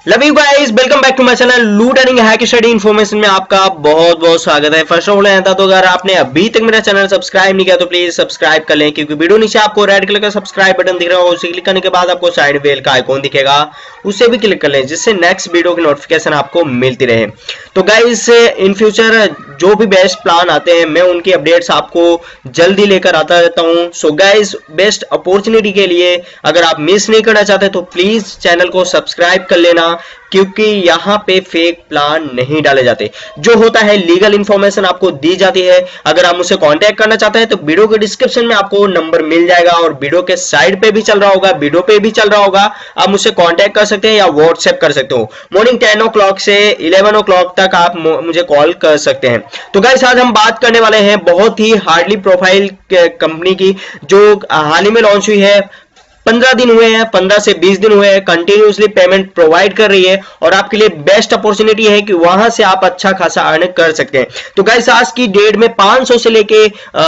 Love you guys, welcome back to my channel loot earning hack study information में आपका बहुत बहुत स्वागत है। फर्स्ट ऑफ ऑल तो अगर आपने अभी तक मेरा चैनल सब्सक्राइब नहीं किया तो प्लीज सब्सक्राइब कर लें, क्योंकि वीडियो नीचे आपको रेड कलर का सब्सक्राइब बटन दिख रहा होगा, उसे क्लिक करने के बाद आपको साइड बेल का आइकॉन दिखेगा, उससे भी क्लिक कर लें जिससे नेक्स्ट वीडियो की नोटिफिकेशन आपको मिलती रहे। तो गाइस इन फ्यूचर जो भी बेस्ट प्लान आते हैं मैं उनकी अपडेट्स आपको जल्दी लेकर आता रहता हूं। सो गाइस बेस्ट अपॉर्चुनिटी के लिए अगर आप मिस नहीं करना चाहते तो प्लीज चैनल को सब्सक्राइब कर लेना, क्योंकि यहाँ पे फेक प्लान नहीं डाले जाते। जो होता है लीगल इंफॉर्मेशन आपको दी जाती है। अगर आप मुझसे कांटेक्ट करना चाहते हैं तो वीडियो के डिस्क्रिप्शन में आपको नंबर मिल जाएगा और वीडियो के साइड पे भी चल रहा होगा, वीडियो पे भी चल रहा होगा। आप मुझसे कांटेक्ट कर सकते हैं या व्हाट्सएप कर सकते हो। मॉर्निंग 10 o'clock से 11 o'clock तक आप मुझे कॉल कर सकते हैं। तो गाइस आज हम बात करने वाले हैं बहुत ही हार्डली प्रोफाइल कंपनी की, जो हाल ही में लॉन्च हुई है। 15 दिन हुए हैं, 15 से 20 दिन हुए हैं, कंटिन्यूसली पेमेंट प्रोवाइड कर रही है और आपके लिए बेस्ट अपॉर्चुनिटी है कि वहां से आप अच्छा खासा अर्न कर सकते हैं। तो गाइस आज की डेट में 500 से लेके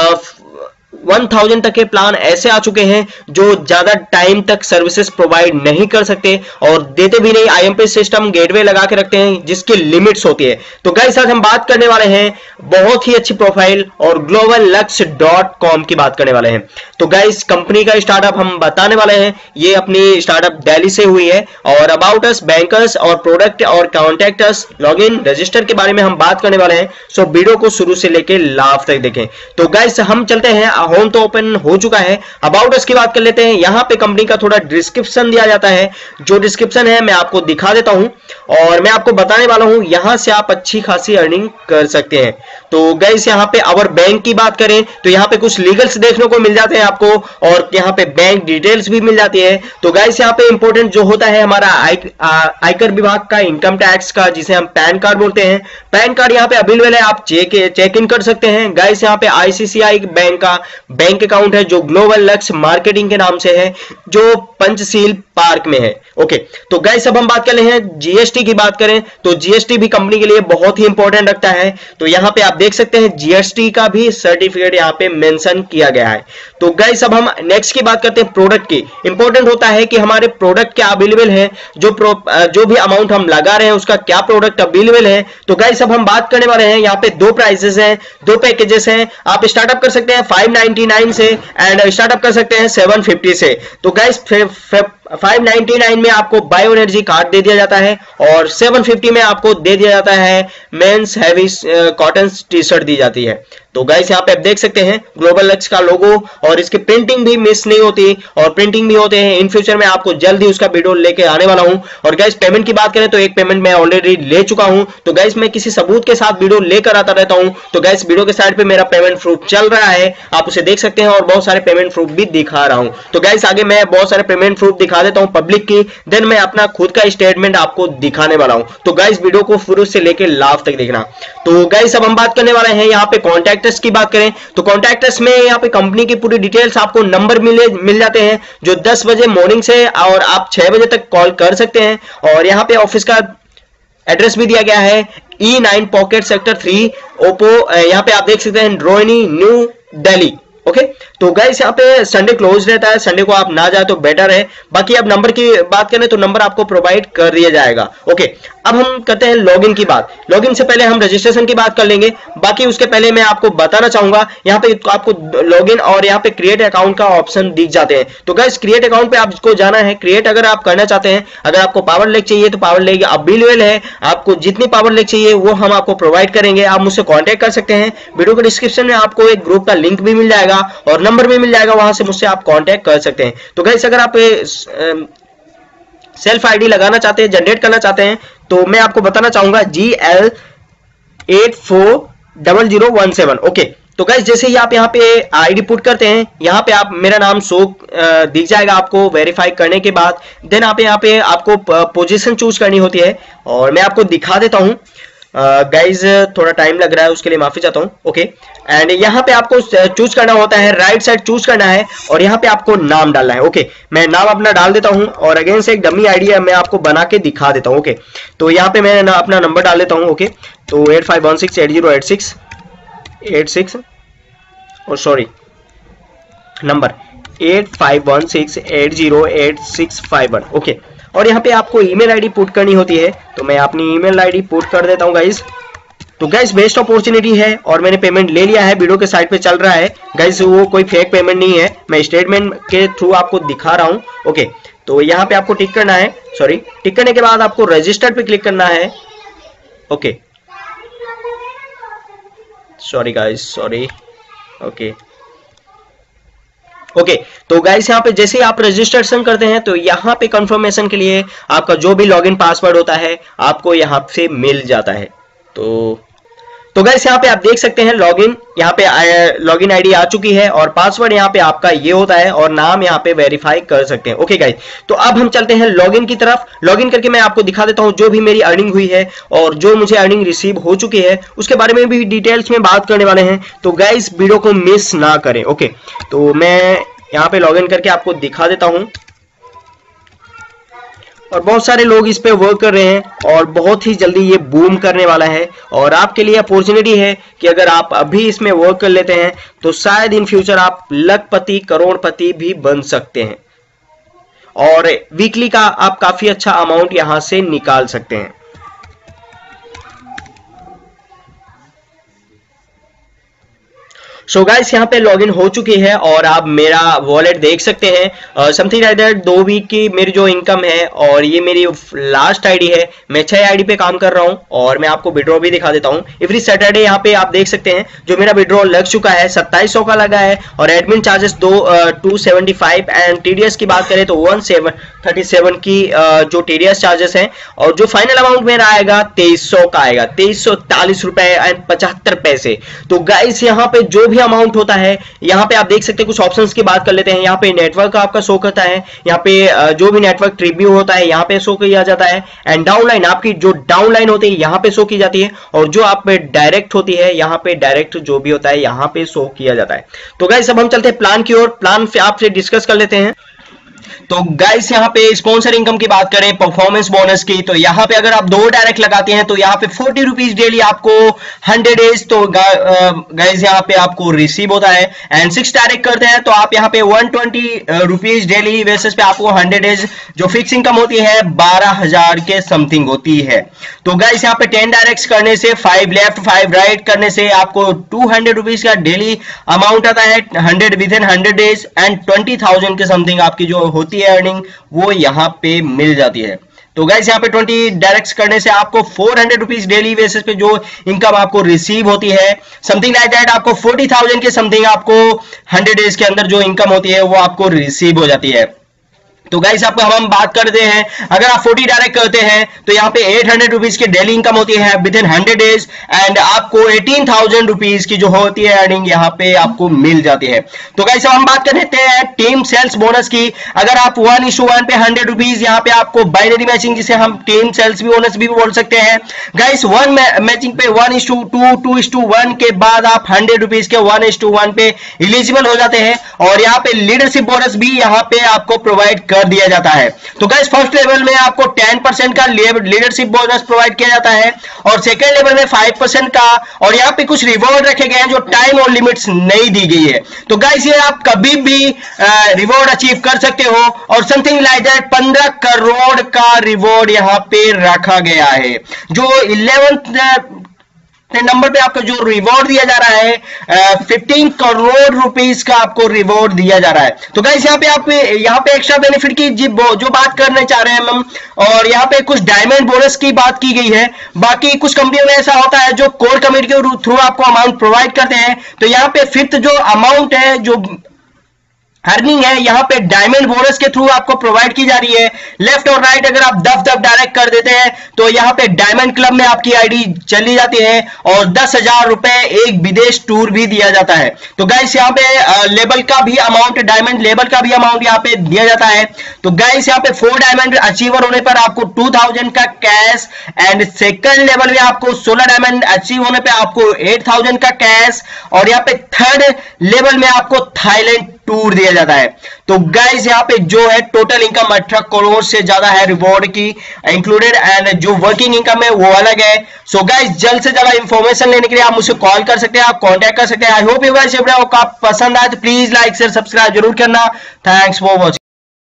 1000 तक के प्लान ऐसे आ चुके हैं जो ज्यादा टाइम तक सर्विसेज प्रोवाइड नहीं कर सकते और देते भी नहीं। आईएमपी सिस्टम गेटवे लगा के रखते हैं जिसकी लिमिट्स होती है। तो गाइस आज हम बात करने वाले हैं बहुत ही अच्छी प्रोफाइल और globallux.com की बात करने वाले हैं। तो गाइस कंपनी का स्टार्टअप हम बताने वाले हैं। ये अपनी स्टार्टअप दिल्ली से हुई है और अबाउट अस, बैंकर्स और प्रोडक्ट और कॉन्टैक्ट अस, लॉगिन, रजिस्टर के बारे में हम बात करने वाले हैं। सो वीडियो को शुरू से लेकर लास्ट तक देखें। तो गाइस हम चलते हैं, होम तो ओपन हो चुका है। अबाउट अस की बात कर लेते हैं। यहां पे कंपनी का थोड़ा डिस्क्रिप्शन दिया जाता है। जो डिस्क्रिप्शन है मैं आपको दिखा देता हूं और मैं आपको बताने वाला हूं यहां से आप अच्छी खासी अर्निंग कर सकते हैं। तो गाइस यहां पे अवर बैंक की बात करें तो यहां पे कुछ लीगल्स देखने को मिल जाते हैं आपको और यहां पे बैंक डिटेल्स भी मिल जाती है। तो गाइस यहां पे इंपॉर्टेंट जो होता है हमारा आयकर विभाग का इनकम टैक्स का, जिसे हम पैन कार्ड बोलते हैं। पैन कार्ड यहां पे अवेलेबल है, आप चेक इन कर सकते हैं। गाइस यहां पे आईसीआईसीआई बैंक का बैंक अकाउंट है जो ग्लोबल लक्स मार्केटिंग के नाम से है, जो पंचशील पार्क में है। ओके तो गाइस अब हम बात कर रहे हैं जीएसटी की बात करें तो जीएसटी भी कंपनी के लिए बहुत ही इंपॉर्टेंट रखता है। तो यहां पे आप देख सकते हैं जीएसटी का भी सर्टिफिकेट यहां पे मेंशन किया गया है। तो गाइस अब हम नेक्स्ट की बात करते हैं प्रोडक्ट की। इंपॉर्टेंट होता है कि हमारे प्रोडक्ट क्या अवेलेबल है, जो भी अमाउंट हम लगा रहे हैं उसका क्या प्रोडक्ट अवेलेबल है। तो गाइस अब हम बात करने वाले हैं, यहाँ पे दो प्राइसेस हैं, दो पैकेजेस हैं। आप स्टार्टअप कर सकते हैं 599 से एंड स्टार्टअप कर सकते हैं 750 से। तो गाइस 599 में आपको बायो एनर्जी कार्ड दे दिया जाता है और 750 में आपको दे दिया जाता है men's heavy cotton T shirt दी जाती है। तो गाइस यहाँ पे आप देख सकते हैं ग्लोबल लक्स का लोगो और इसकी प्रिंटिंग भी मिस नहीं होती और प्रिंटिंग भी होते हैं। इन फ्यूचर में आपको जल्दी उसका वीडियो लेके आने वाला हूं। और गाइस पेमेंट की बात करें तो एक पेमेंट मैं ऑलरेडी ले चुका हूं। तो गाइस मैं किसी सबूत के साथ वीडियो लेकर आता रहता हूं। तो गाइस वीडियो के साइड पे मेरा पेमेंट प्रूफ चल रहा है, आप उसे देख सकते हैं और बहुत सारे पेमेंट प्रूफ भी दिखा रहा हूं। तो गाइस आगे मैं बहुत सारे पेमेंट प्रूफ दिखा देता हूं पब्लिक की, देन मैं अपना खुद का स्टेटमेंट आपको दिखाने वाला हूं। तो गाइस वीडियो को शुरू से लेकर लास्ट तक देखना। तो गाइस अब हम बात करने वाले हैं यहाँ पे कॉन्टैक्टर्स की बात करें तो कॉन्टैक्टर्स में यहाँ पे कंपनी की पूरी डिटेल्स आपको नंबर मिल जाते हैं जो 10 बजे मॉर्निंग से और आप 6 बजे तक कॉल कर सकते हैं। और यहाँ पे ऑफिस का एड्रेस भी दिया गया है E9 पॉकेट सेक्टर 3 ओप्पो। यहाँ पे आप देख सकते हैं रोहिणी न्यू दिल्ली। ओके तो गाइस यहाँ पे संडे क्लोज रहता है, संडे को आप ना जाए तो बेटर है। बाकी अब नंबर की बात करें तो नंबर आपको प्रोवाइड कर दिया जाएगा। ओके अब हम करते हैं लॉगिन की बात। लॉगिन से पहले हम रजिस्ट्रेशन की बात कर लेंगे, बाकी उसके पहले मैं आपको बताना चाहूंगा यहाँ पे आपको लॉगिन और यहाँ पे क्रिएट अकाउंट का ऑप्शन दिख जाते हैं। तो गाइस क्रिएट अकाउंट पे आपको जाना है। क्रिएट अगर आप करना चाहते हैं, अगर आपको पावर लेक चाहिए तो पावर लेक अवेलेबल है, आपको जितनी पावर लेक चाहिए वो हम आपको प्रोवाइड करेंगे। आप मुझसे कॉन्टेक्ट कर सकते हैं। वीडियो के डिस्क्रिप्शन में आपको एक ग्रुप का लिंक भी मिल जाएगा और नंबर भी मिल जाएगा, वहां से मुझसे आप कांटेक्ट कर सकते हैं। तो गाइस अगर आप सेल्फ आईडी लगाना चाहते हैं, जनरेट करना चाहते हैं तो मैं आपको बताना चाहूंगा GL840017। ओके तो गाइस जैसे ही आप यहाँ पे आईडी पुट करते हैं, यहाँ पे आप मेरा नाम शो दिख जाएगा आपको वेरीफाई करने के बाद। देन आप यहाँ पे आपको पोजीशन चूज करनी होती है और मैं आपको दिखा देता हूँ। गाइज थोड़ा टाइम लग रहा है उसके लिए माफी चाहता हूँ। ओके एंड यहाँ पे आपको चूज करना होता है, राइट साइड चूज करना है और यहाँ पे आपको नाम डालना है। ओके मैं नाम अपना डाल देता हूँ और अगेन से एक डमी आईडी है, मैं आपको बना के दिखा देता हूँ। ओके तो यहाँ पे मैं अपना नंबर डाल देता हूँ। ओके तो 85168086 और सॉरी नंबर 8516808651। ओके और यहाँ पे आपको ईमेल आईडी पुट करनी होती है, तो मैं अपनी ईमेल आईडी पुट कर देता हूँ गाइज। तो गाइज बेस्ट अपॉर्चुनिटी है और मैंने पेमेंट ले लिया है, वीडियो के साइड पे चल रहा है गाइज, वो कोई फेक पेमेंट नहीं है, मैं स्टेटमेंट के थ्रू आपको दिखा रहा हूँ। ओके, तो यहाँ पे आपको टिक करना है, सॉरी टिक करने के बाद आपको रजिस्टर पे क्लिक करना है। Okay sorry guys, sorry. Okay तो गाइस यहाँ पे जैसे ही आप रजिस्ट्रेशन करते हैं तो यहाँ पे कंफर्मेशन के लिए आपका जो भी लॉगिन पासवर्ड होता है आपको यहाँ से मिल जाता है। तो गाइस यहाँ पे आप देख सकते हैं लॉगिन, यहाँ पे लॉगिन आईडी आ चुकी है और पासवर्ड यहाँ पे आपका ये होता है और नाम यहाँ पे वेरीफाई कर सकते हैं। ओके गाइस, तो अब हम चलते हैं लॉगिन की तरफ। लॉगिन करके मैं आपको दिखा देता हूँ जो भी मेरी अर्निंग हुई है और जो मुझे अर्निंग रिसीव हो चुकी है उसके बारे में भी डिटेल्स में बात करने वाले हैं, तो गाइस वीडियो को मिस ना करें। ओके, तो मैं यहाँ पे लॉगिन करके आपको दिखा देता हूँ और बहुत सारे लोग इस पे वर्क कर रहे हैं और बहुत ही जल्दी ये बूम करने वाला है और आपके लिए अपॉर्चुनिटी है कि अगर आप अभी इसमें वर्क कर लेते हैं तो शायद इन फ्यूचर आप लखपति करोड़पति भी बन सकते हैं और वीकली का आप काफी अच्छा अमाउंट यहां से निकाल सकते हैं। सो गाइस यहाँ पे लॉगिन हो चुकी है और आप मेरा वॉलेट देख सकते हैं। समथिंग लाइक दैट 2 वीक की मेरी जो इनकम है और ये मेरी लास्ट आईडी है। मैं 6 आईडी पे काम कर रहा हूँ और मैं आपको विड्रॉ भी दिखा देता हूँ। एवरी सैटरडे यहाँ पे आप देख सकते हैं जो मेरा विड्रॉ लग चुका है 2700 का लगा है और एडमिन चार्जेस 275 एंड टीडीएस की बात करें तो 137 की जो टीडीएस चार्जेस हैं और जो फाइनल अमाउंट मेरा आएगा 2300 का आएगा, 2340 रुपए एंड 75 पैसे। तो गाइस यहाँ पे जो भी अमाउंट होता है यहाँ पे आप देख सकते हैं। कुछ ऑप्शंस की बात कर लेते हैं। यहाँ पे नेटवर्क का आपका शो करता है, यहाँ पे जो भी नेटवर्क ट्रिब्यू होता है यहाँ पे शो किया जाता है एंड डाउनलाइन आपकी जो डाउनलाइन होती है यहाँ पे शो की जाती है और जो आप पे डायरेक्ट होती है यहाँ पे डायरेक्ट जो भी होता है यहाँ पे शो किया जाता है। तो गाइस अब हम चलते हैं प्लान की ओर, प्लान आपसे डिस्कस कर लेते हैं। तो गाइस यहाँ पे स्पॉन्सर इनकम की बात करें, परफॉर्मेंस बोनस की, तो यहाँ पे अगर आप 2 डायरेक्ट लगाते हैं तो यहाँ पे 40 रुपीज डेली आपको 100 डेज तो गाइस यहाँ पे आपको रिसीव होता है एंड 6 डायरेक्ट करते हैं तो आप यहाँ पे 120 रुपीज डेली बेसिस पे आपको 100 डेज जो फिक्स इनकम होती है 12,000 के समथिंग होती है। तो गाइस यहाँ पे 10 डायरेक्ट करने से 5 लेफ्ट 5 राइट करने से आपको 200 रुपीज का डेली अमाउंट आता है 100 विद इन 100 डेज एंड 20,000 के समथिंग आपकी जो होती है अर्निंग वो यहाँ पे मिल जाती है। तो गाइस यहाँ पे 20 डायरेक्ट करने से आपको 400 रुपीज डेली बेसिस पे जो इनकम आपको रिसीव होती है, समथिंग लाइक दैट आपको 40,000 के समथिंग आपको 100 डेज के अंदर जो इनकम होती है वो आपको रिसीव हो जाती है। तो गाइस आपको हम बात करते हैं अगर आप 40 डायरेक्ट करते हैं तो यहाँ पे 800 रुपीज की डेली इनकम होती है विद इन 100 डेज एंड आपको 18,000 रुपीज की जो होती है अर्निंग यहाँ पे आपको मिल जाती है। तो गाइस अब हम बात कर लेते हैं टीम सेल्स बोनस की। अगर आप 1:1 पे 100 रुपीज यहाँ पे आपको बाइनरी मैचिंग जिसे हम टीम सेल्स भी बोनस भी बोल सकते हैं। गाइस 1 मैचिंग पे 1:2 2:1 के बाद आप 100 रुपीज के 1:1 पे एलिजिबल हो जाते हैं और यहाँ पे लीडरशिप बोनस भी यहाँ पे आपको प्रोवाइड कर दिया जाता है। तो गाइस फर्स्ट लेवल में आपको 10% का लीडरशिप बोनस प्रोवाइड किया जाता है और सेकंड लेवल में 5% का और यहाँ पे कुछ रिवॉर्ड रखे गए हैं जो टाइम और लिमिट्स नहीं दी गई है। तो गाइस ये आप कभी भी रिवॉर्ड अचीव कर सकते हो और समथिंग लाइक दैट 15 करोड़ का रिवॉर्ड यहाँ पे रखा गया है। जो 11th नंबर पे आपको जो रिवॉर्ड दिया जा रहा है 15 करोड़ रुपीस का आपको रिवॉर्ड दिया जा रहा है। तो गाइस यहाँ पे एक्स्ट्रा बेनिफिट की जो बात करने चाह रहे हैं हम और यहाँ पे कुछ डायमंड बोनस की बात की गई है। बाकी कुछ कंपनियों में ऐसा होता है जो कोर कमिटी के थ्रू आपको अमाउंट प्रोवाइड करते हैं। तो यहाँ पे 5th जो अमाउंट है जो अर्निंग है यहाँ पे डायमंड बोनस के थ्रू आपको प्रोवाइड की जा रही है। लेफ्ट और राइट अगर आप दफ डायरेक्ट कर देते हैं तो यहाँ पे डायमंड क्लब में आपकी आईडी चली जाती है और 10,000 रुपए एक विदेश टूर भी दिया जाता है। तो गाइस यहाँ पे लेवल का भी अमाउंट, डायमंड लेवल का भी अमाउंट यहाँ पे दिया जाता है। तो गाइस यहाँ पे 4 डायमंड अचीवर होने पर आपको 2,000 का कैश एंड सेकंड लेवल में आपको 16 डायमंड अचीव होने पे आपको 8,000 का कैश और यहाँ पे थर्ड लेवल में आपको थाईलैंड टूर दिया जाता है। तो गाइस यहाँ पे जो है टोटल इनकम 18 करोड़ से ज्यादा है रिवॉर्ड की इंक्लूडेड एंड जो वर्किंग इनकम है वो अलग है। सो गाइस जल्द से ज्यादा इंफॉर्मेशन लेने के लिए आप मुझे कॉल कर सकते हैं, आप कांटेक्ट कर सकते हैं। आई होप यू गाइस आपको पसंद आए तो प्लीज लाइक शेयर सब्सक्राइब जरूर करना। Thanks for watching.